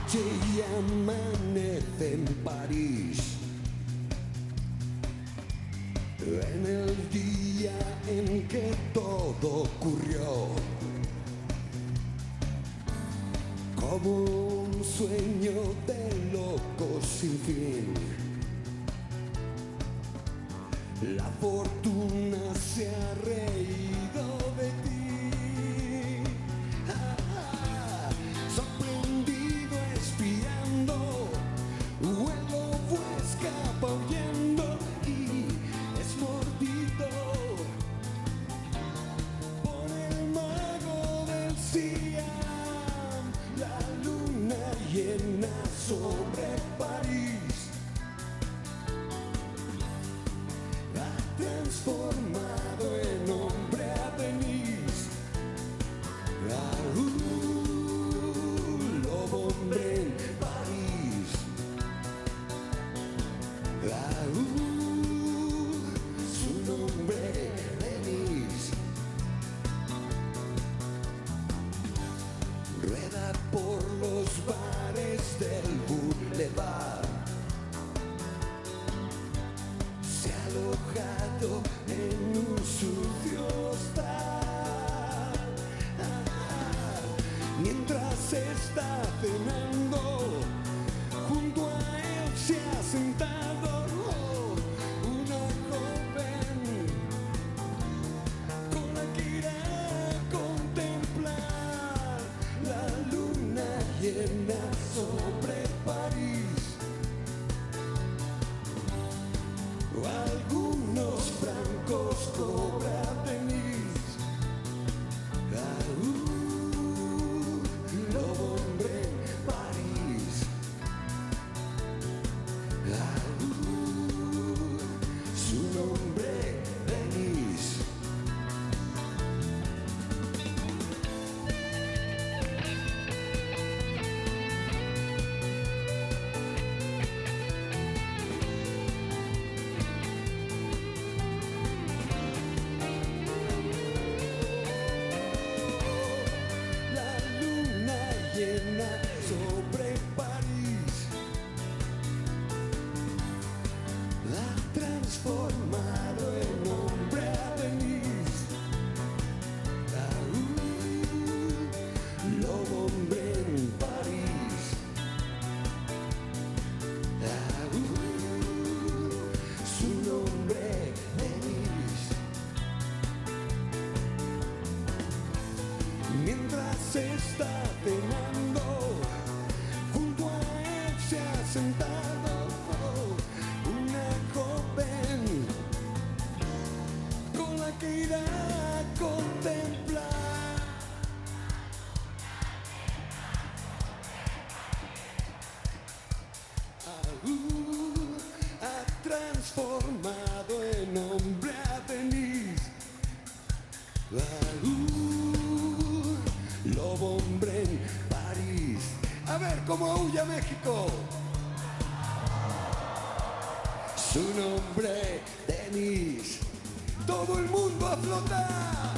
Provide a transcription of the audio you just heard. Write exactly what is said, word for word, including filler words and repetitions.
noche y amanece en París. En el día en que todo ocurrió, como un sueño de loco sin fin, la fortuna se ha reído de ti. Ah, ah, sorprendido, espiando, el lobo escapa huyendo y es mordido por el mago del Siam. La luna llena sobre París ha transformado en hombre a Denise. Raúl, lobo hombre en París. Raúl, su nombre Denise. Rueda por los bares del boulevard, se ha alojado en un sucio hostal. Ah, mientras está cenando, junto a él se ha sentado oh, una joven con la que irá a contemplar la luna llena sobre París. Algunos francos cobra Denise. Raúl, lobo hombre en París. Raúl, su nombre Denise. Llena sobre París, la ha transformado en hombre a Denise. Raúl, lobo hombre en París. Raúl, su nombre Denise. Mientras está cenando, junto a él se ha sentado una joven con la que irá a contemplar Raúl, ha transformado en hombre a Denise. Raúl, lobo hombre en París. A ver cómo huye México. Su nombre Denise. Todo el mundo a flotar.